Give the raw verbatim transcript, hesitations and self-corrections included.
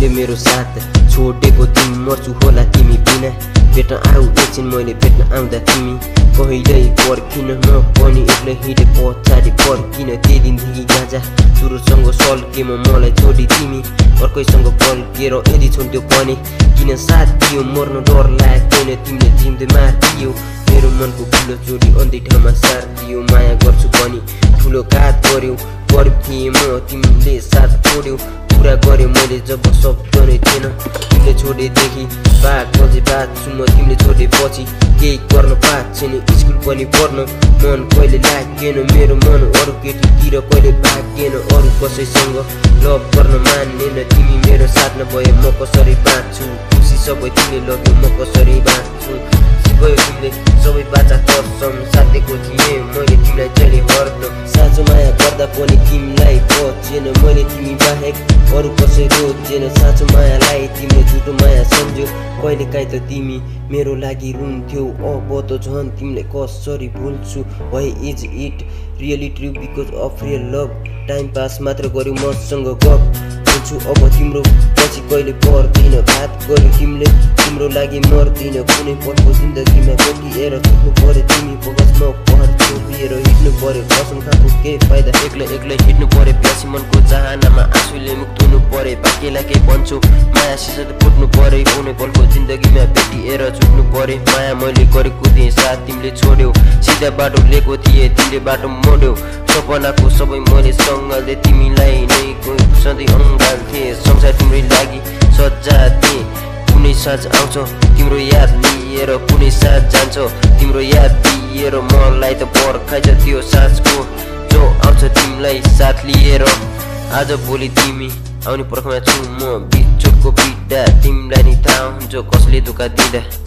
तिमीले मेरो साथ छोडेको तिमी मर्छु होला तिमी बिना भेट्न आऊ एकछिन मैले भेट्न आउँदा तिमी कहिल्यै पर्खिन म पनि एक्लै हिँडे पछाडि पर्खिन त्यही दिनदेखि गाँजा सुरुसँग सल्केम मलाई छोडी तिमी अर्कैसँग पल्केर यदि छोड्यो पनि किन साथ दियो मर्न डर लाग्दैन तिमीले जिउँदै मारिदियो मेरो मनको ठुलो जोडी अन्धी ठाउँमा साथ दियो माया गर्छु पनि ठुलो घात गर्यो गरिब थिएँ म तिमीले साथ छोड्यौ पुरा गर्यो मैले जब शब्द नै थिएन तिमीले छोडेदेखि बाघ बजे बाँच्छु म तिमीले छोडेपछि केही गर्न पाएको छैन स्कुल पनि पढ्न मन कहिले लागेन मेरो मन अरू केटीतिर कहिले भागेन अरू कसैसँग लभ गर्न मान्नेन तिमी मेरो साथ नभए म कसरी बाँच्छु खुसी सबै तिमीले लग्यो म कसरी बाँच्छु गयो तिमीले सबै बाचा कसम साथेको थिएँ मैले तिमीलाई जहिले हर्दम साँचो माया गर्दा पनि तिमीलाई बचेन मैले तिमी बाहेक अरू कसै रोजेन साँचो मायालाई तिमीले झुटो माया सम्झ्यौ कहिले काहीँ त तिमी मेरो लागि रुन्थ्यौ अब त झन् तिमीले कसरी भुल्छु why is it really true because of real love time pass मात्र गर्यो मसँग गफ छु अब तिम्रो पछि कहिले पर्दैन घात गर्यो तिमीले तिम्रो लागि मर्दिन कुनै पलको जिन्दगीमा भेटिएर छुट्नु पर्यो तिमी बगसमा पहाड छोपिएर हिँड्नु पर्यो कसम खाएको केही फाइदा एक्लै एक्लै हिँड्नु पर्यो प्यासी मनको चाहनामा आँसुले मुक्त हुनु पर्यो बाँकीलाई केही भन्छौ माया सिसा फुट्नु पर्यो कुनै पलको जिन्दगीमा भेटिएर छुट्नु पर्यो माया मैले गरेको थिएँ साथ तिमीले छोड्यौ सिधा बाटो लिएको थिएँ तिमीले बाटो मोड्यौ सपनाको सबै मैले सँगले तिमीलाई नै सधैँ अङ्गाल्थे संसार तिम्रै लागि सज्जा थिएँ कुनै साँझ आउँछ तिम्रो याद लिएर कुनै साँझ जान्छ तिम्रो याद दिएर मलाई त पर्खाइछ त्यो साँझको जो आउँछ तिमीलाई साथ लिएर आज भोलि तिमी आउने पर्खमा छु म बिचोकको बिटा तिमीलाई नि थाहा हुन्छ कसले धोका दिँदा